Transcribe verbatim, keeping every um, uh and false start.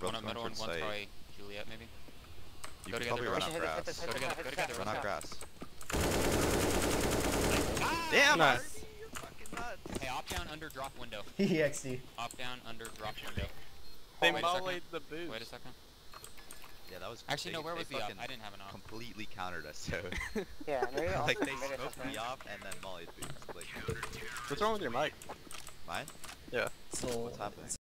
both one on going middle and towards one's site. probably Juliet maybe. You Go can together, probably run bro. out Hit grass. this, hit Go this, together, hit go this, together. Run let's out go. grass. Ah! Damn! Nice. Arby, you're fucking nuts. Hey, op down under drop window. E X D. Op down under drop window. They Wait a second. mollied the boost. Wait a second. Yeah, that was. Actually, they, no. Where they was the op? fucking I didn't have an op. completely countered us. So Yeah, maybe I'll like they submit it smoked something. me off and then mollied boost. Like What's wrong with your mic? mine. Yeah. So What's happening?